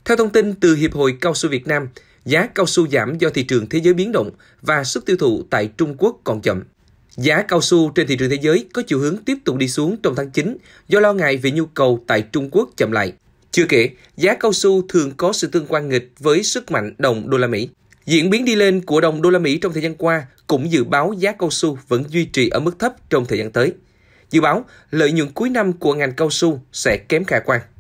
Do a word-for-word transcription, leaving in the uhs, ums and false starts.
Theo thông tin từ Hiệp hội Cao su Việt Nam, giá cao su giảm do thị trường thế giới biến động và sức tiêu thụ tại Trung Quốc còn chậm. Giá cao su trên thị trường thế giới có chiều hướng tiếp tục đi xuống trong tháng chín do lo ngại về nhu cầu tại Trung Quốc chậm lại. Chưa kể, giá cao su thường có sự tương quan nghịch với sức mạnh đồng đô la Mỹ. Diễn biến đi lên của đồng đô la Mỹ trong thời gian qua cũng dự báo giá cao su vẫn duy trì ở mức thấp trong thời gian tới. Dự báo lợi nhuận cuối năm của ngành cao su sẽ kém khả quan.